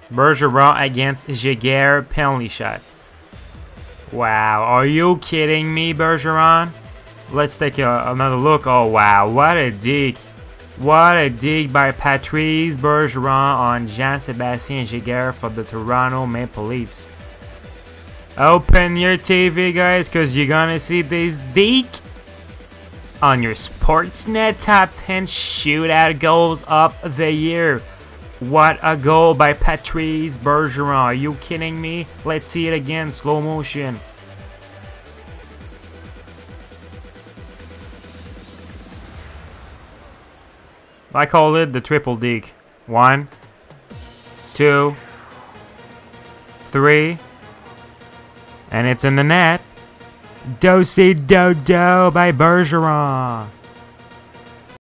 Bergeron against Jaguar penalty shot. Wow, are you kidding me, Bergeron? Let's take another look. Oh wow, what a dig. What a dig by Patrice Bergeron on Jean-Sébastien Jaguar for the Toronto Maple Leafs. Open your TV, guys, because you're gonna see this dig on your Sportsnet top 10 shootout goals of the year. What a goal by Patrice Bergeron. Are you kidding me? Let's see it again, slow motion. I call it the triple dig. 1, 2, 3, and it's in the net. Do-si-do-do by Bergeron.